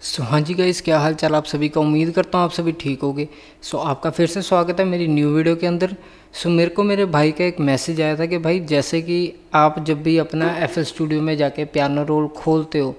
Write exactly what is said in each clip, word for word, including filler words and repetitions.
सो हाँ जी गाइस, क्या हाल चाल आप सभी का। उम्मीद करता हूँ आप सभी ठीक होगे। सो आपका फिर से स्वागत है मेरी न्यू वीडियो के अंदर। सो मेरे को मेरे भाई का एक मैसेज आया था कि भाई जैसे कि आप जब भी अपना एफ एल स्टूडियो में जाके पियानो रोल खोलते हो,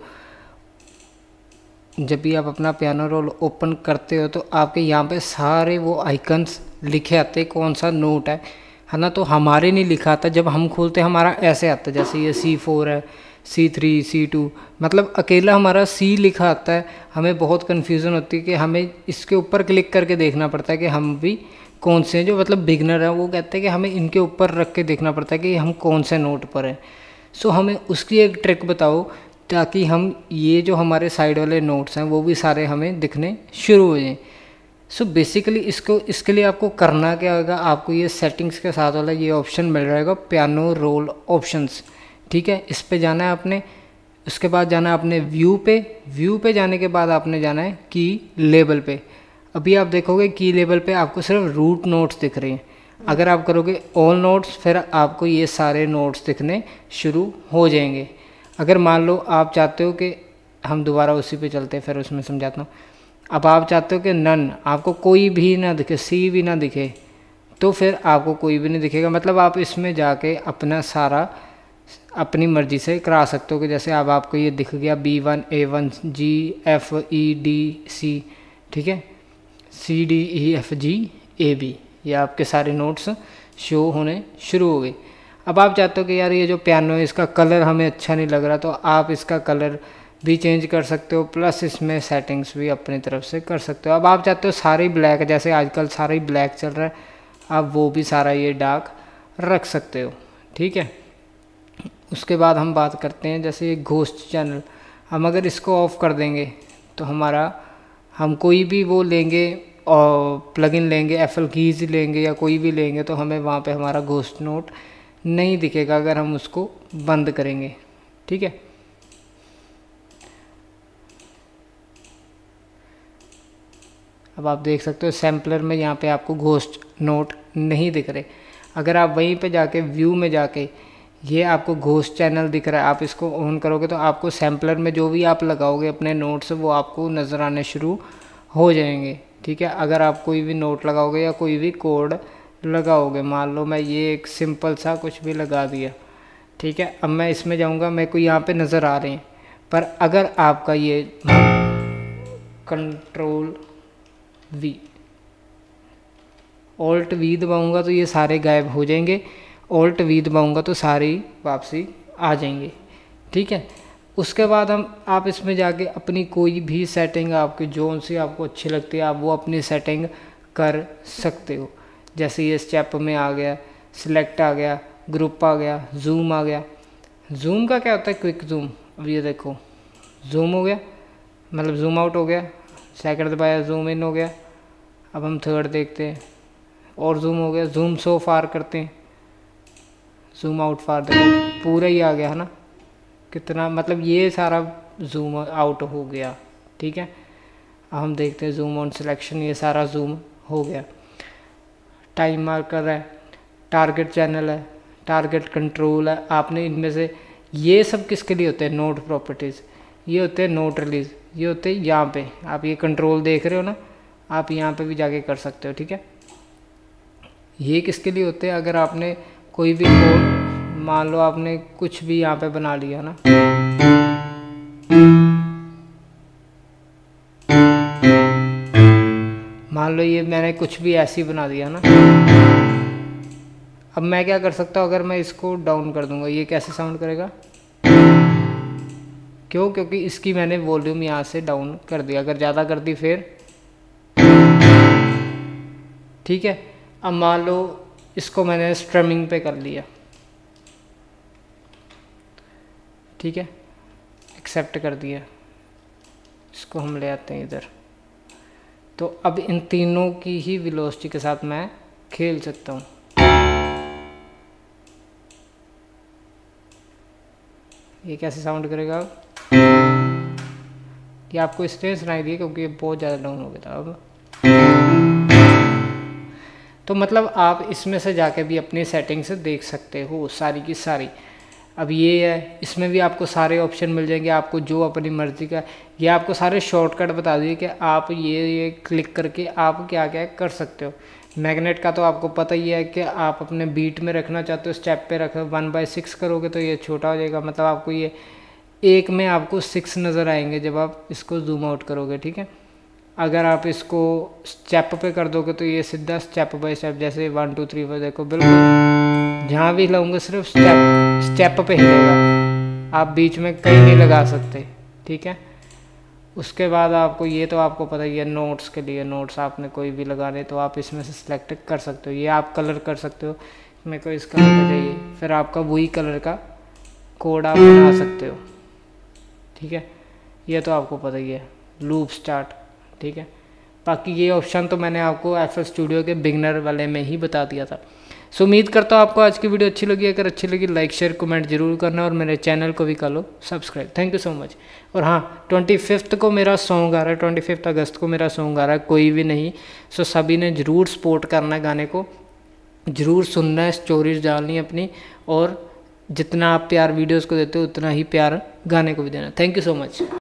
जब भी आप अपना पियानो रोल ओपन करते हो तो आपके यहाँ पे सारे वो आइकन्स लिखे आते हैं कौन सा नोट है है ना। तो हमारे नहीं लिखा आता, जब हम खोलते हैं हमारा ऐसे आता है, जैसे ये सी फोर है, सी थ्री, सी टू, मतलब अकेला हमारा सी लिखा आता है। हमें बहुत कन्फ्यूज़न होती है कि हमें इसके ऊपर क्लिक करके देखना पड़ता है कि हम भी कौन से हैं। जो मतलब बिगनर हैं वो कहते हैं कि हमें इनके ऊपर रख के देखना पड़ता है कि हम कौन से नोट पर हैं। सो हमें उसकी एक ट्रिक बताओ ताकि हम ये जो हमारे साइड वाले नोट्स हैं वो भी सारे हमें दिखने शुरू हो जाएं। सो बेसिकली इसको इसके लिए आपको करना क्या होगा, आपको ये सेटिंग्स के साथ वाला ये ऑप्शन मिल रहेगा पियानो रोल ऑप्शंस, ठीक है। इस पे जाना है आपने, उसके बाद जाना है आपने व्यू पे। व्यू पे जाने के बाद आपने जाना है की लेबल पे। अभी आप देखोगे की लेबल पे आपको सिर्फ रूट नोट्स दिख रहे हैं। अगर आप करोगे ऑल नोट्स फिर आपको ये सारे नोट्स दिखने शुरू हो जाएंगे। अगर मान लो आप चाहते हो कि हम दोबारा उसी पे चलते हैं, फिर उसमें समझाता हूँ। अब आप चाहते हो कि नन, आपको कोई भी ना दिखे, सी भी ना दिखे, तो फिर आपको कोई भी नहीं दिखेगा। मतलब आप इसमें जाके अपना सारा अपनी मर्ज़ी से करा सकते हो कि जैसे अब आपको ये दिख गया B one, A one, G, F, E, D, C, ठीक है, C, D, E, F, G, A, B, ये आपके सारे नोट्स शो होने शुरू हो गए। अब आप चाहते हो कि यार ये जो पियानो है इसका कलर हमें अच्छा नहीं लग रहा, तो आप इसका कलर भी चेंज कर सकते हो, प्लस इसमें सेटिंग्स भी अपनी तरफ से कर सकते हो। अब आप चाहते हो सारे ब्लैक, जैसे आजकल सारा ही ब्लैक चल रहा है, आप वो भी सारा ये डार्क रख सकते हो, ठीक है। उसके बाद हम बात करते हैं जैसे ये घोस्ट चैनल। हम अगर इसको ऑफ़ कर देंगे तो हमारा, हम कोई भी वो लेंगे और प्लगइन लेंगे, एफ एल कीज लेंगे या कोई भी लेंगे, तो हमें वहाँ पे हमारा घोस्ट नोट नहीं दिखेगा अगर हम उसको बंद करेंगे, ठीक है। अब आप देख सकते हो सैम्पलर में यहाँ पे आपको घोस्ट नोट नहीं दिख रहे। अगर आप वहीं पे जाके व्यू में जाके ये आपको घोस्ट चैनल दिख रहा है, आप इसको ऑन करोगे तो आपको सैम्पलर में जो भी आप लगाओगे अपने नोट्स वो आपको नज़र आने शुरू हो जाएंगे, ठीक है। अगर आप कोई भी नोट लगाओगे या कोई भी कोड लगाओगे, मान लो मैं ये एक सिंपल सा कुछ भी लगा दिया, ठीक है। अब मैं इसमें जाऊंगा, मेरे को यहाँ पे नज़र आ रहे हैं, पर अगर आपका ये कंट्रोल वी, ऑल्ट वी दबाऊंगा तो ये सारे गायब हो जाएंगे, ऑल्ट वी दबाऊंगा तो सारी वापसी आ जाएंगे, ठीक है। उसके बाद हम आप इसमें जाके अपनी कोई भी सेटिंग आपकी जोन सी आपको अच्छी लगती है आप वो अपनी सेटिंग कर सकते हो। जैसे ये स्टेप में आ गया, सिलेक्ट आ गया, ग्रुप आ गया, जूम आ गया। जूम का क्या होता है, क्विक जूम। अब ये देखो जूम हो गया, मतलब जूम आउट हो गया, सेकंड दबाया जूम इन हो गया। अब हम थर्ड देखते हैं और जूम हो गया, जूम सो फार करते हैं, जूम आउट फार, देखो पूरा ही आ गया है ना, कितना, मतलब ये सारा जूम आउट हो गया, ठीक है। अब हम देखते हैं जूम ऑन सिलेक्शन, ये सारा जूम हो गया। टाइम मार्कर है, टारगेट चैनल है, टारगेट कंट्रोल है। आपने इनमें से ये सब किसके लिए होते हैं, नोट प्रॉपर्टीज़, ये होते हैं नोट रिलीज, ये होते हैं यहाँ पे। आप ये कंट्रोल देख रहे हो ना, आप यहाँ पे भी जाके कर सकते हो, ठीक है। ये किसके लिए होते हैं, अगर आपने कोई भी कोड, मान लो आपने कुछ भी यहाँ पे बना लिया ना, मान लो ये मैंने कुछ भी ऐसी बना दिया ना, अब मैं क्या कर सकता हूँ, अगर मैं इसको डाउन कर दूंगा ये कैसे साउंड करेगा, क्यों, क्योंकि इसकी मैंने वॉल्यूम यहाँ से डाउन कर दिया। अगर ज़्यादा कर दी फिर, ठीक है। अब मान लो इसको मैंने स्ट्रमिंग पे कर लिया, ठीक है, एक्सेप्ट कर दिया, इसको हम ले आते हैं इधर। तो अब इन तीनों की ही वेलोसिटी के साथ मैं खेल सकता हूँ। ये कैसे साउंड करेगा, ये आपको इसलिए सुनाई दिया क्योंकि ये बहुत ज़्यादा डाउन हो गया था। अब तो मतलब आप इसमें से जाके भी अपनी सेटिंग्स देख सकते हो सारी की सारी। अब ये है, इसमें भी आपको सारे ऑप्शन मिल जाएंगे, आपको जो अपनी मर्ज़ी का। ये आपको सारे शॉर्टकट बता दिए कि आप ये ये क्लिक करके आप क्या क्या कर सकते हो। मैग्नेट का तो आपको पता ही है कि आप अपने बीट में रखना चाहते हो, स्टेप पे रखो, वन बाई सिक्स करोगे तो ये छोटा हो जाएगा, मतलब आपको ये एक में आपको सिक्स नज़र आएंगे जब आप इसको जूम आउट करोगे, ठीक है। अगर आप इसको स्टेप पे कर दोगे तो ये सीधा स्टेप बाय स्टेप, जैसे वन टू थ्री फोर देखो, बिल्कुल जहाँ भी हिलाऊंगा सिर्फ स्टेप स्टेप पे हिलेगा, आप बीच में कहीं नहीं लगा सकते, ठीक है। उसके बाद आपको ये तो आपको पता ही है, नोट्स के लिए, नोट्स आपने कोई भी लगाने तो आप इसमें से सिलेक्ट कर सकते हो। ये आप कलर कर सकते हो, मेरे को इस कलर का चाहिए, फिर आपका वही कलर का कोड आप बना सकते हो, ठीक है। ये तो आपको पता ही है, लूप स्टार्ट, ठीक है। बाकी ये ऑप्शन तो मैंने आपको एफ एल स्टूडियो के बिगनर वाले में ही बता दिया था। सो उम्मीद करता हूँ आपको आज की वीडियो अच्छी लगी। अगर अच्छी लगी लाइक शेयर कमेंट जरूर करना और मेरे चैनल को भी कर लो subscribe. Thank you so much. और हाँ, ट्वेंटी फिफ्थ को मेरा सॉन्ग आ रहा है, ट्वेंटी फिफ्थ अगस्त को मेरा सॉन्ग आ रहा है, कोई भी नहीं। सो सभी ने ज़रूर सपोर्ट करना है, गाने को ज़रूर सुनना है, स्टोरीज डालनी है अपनी, और जितना आप प्यार वीडियोज़ को देते हो उतना ही प्यार गाने को भी देना। Thank you so much.